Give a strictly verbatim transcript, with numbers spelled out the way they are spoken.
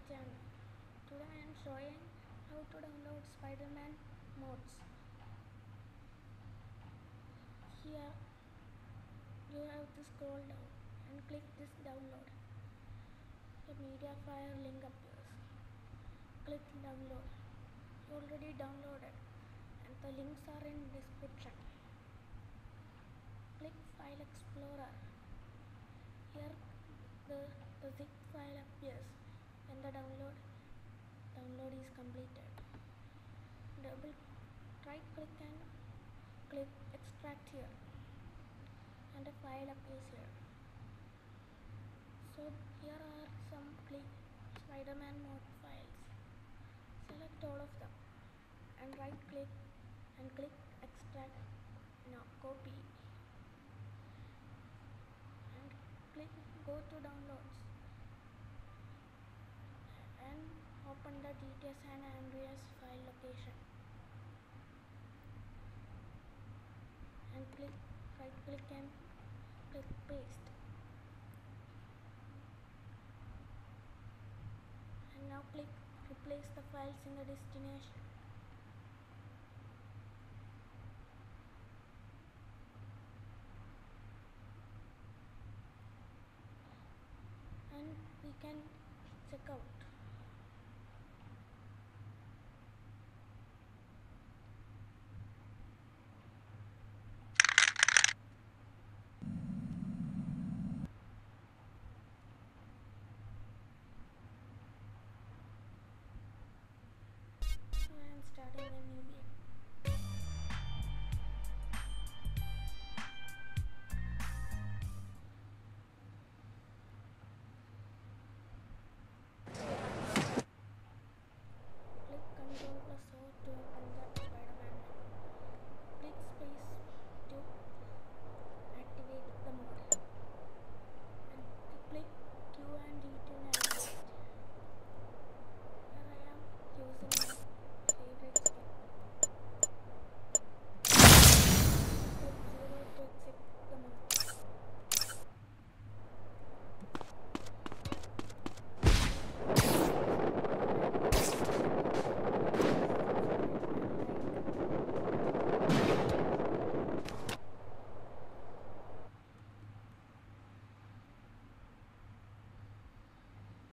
channel. Today I am showing how to download Spider-Man mods. Here you have to scroll down and click this download. The media file link appears. Click download. You already downloaded and the links are in description. Click File Explorer. Here the, the zip file appears when the download download is completed. Double right click and click extract here and a file appears here. So here are some click Spider-Man mod files. Select all of them and right click and click extract. Now copy and click go to downloads and open the D T S and Andreas file location and click right click and click paste. And now click replace the files in the destination. And we can check out.